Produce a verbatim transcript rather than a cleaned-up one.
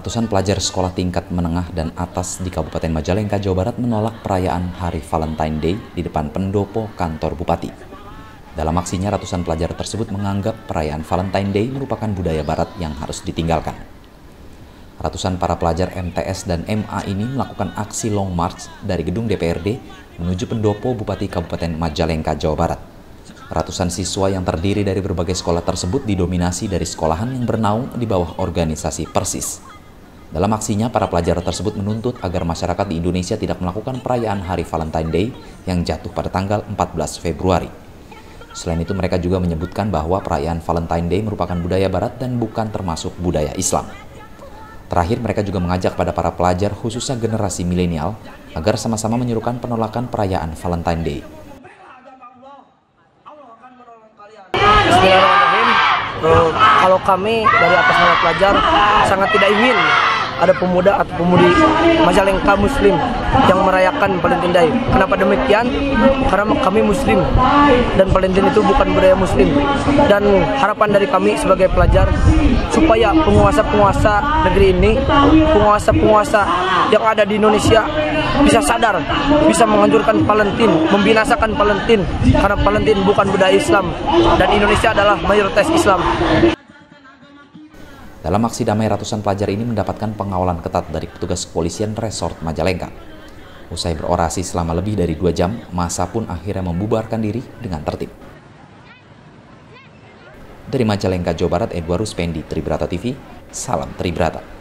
Ratusan pelajar sekolah tingkat menengah dan atas di Kabupaten Majalengka, Jawa Barat menolak perayaan Hari Valentine Day di depan pendopo kantor Bupati. Dalam aksinya, ratusan pelajar tersebut menganggap perayaan Valentine Day merupakan budaya Barat yang harus ditinggalkan. Ratusan para pelajar M T S dan M A ini melakukan aksi long march dari gedung D P R D menuju pendopo Bupati Kabupaten Majalengka, Jawa Barat. Ratusan siswa yang terdiri dari berbagai sekolah tersebut didominasi dari sekolahan yang bernaung di bawah organisasi Persis. Dalam aksinya, para pelajar tersebut menuntut agar masyarakat di Indonesia tidak melakukan perayaan Hari Valentine Day yang jatuh pada tanggal empat belas Februari. Selain itu, mereka juga menyebutkan bahwa perayaan Valentine Day merupakan budaya Barat dan bukan termasuk budaya Islam. Terakhir, mereka juga mengajak pada para pelajar, khususnya generasi milenial, agar sama-sama menyerukan penolakan perayaan Valentine Day. Bismillahirrahmanirrahim. Uh, kalau kami dari atas nama pelajar sangat tidak ingin ada pemuda atau pemudi Majalengka Muslim yang merayakan Valentine Day. Kenapa demikian? Karena kami Muslim dan Valentine itu bukan budaya Muslim. Dan harapan dari kami sebagai pelajar supaya penguasa-penguasa negeri ini, penguasa-penguasa yang ada di Indonesia bisa sadar, bisa menghancurkan Valentine, membinasakan Valentine, karena Valentine bukan budaya Islam dan Indonesia adalah mayoritas Islam. Dalam aksi damai, ratusan pelajar ini mendapatkan pengawalan ketat dari petugas kepolisian Resort Majalengka. Usai berorasi selama lebih dari dua jam, massa pun akhirnya membubarkan diri dengan tertib. Dari Majalengka, Jawa Barat, Edward Ruspendi, Tribrata T V, salam Tribrata.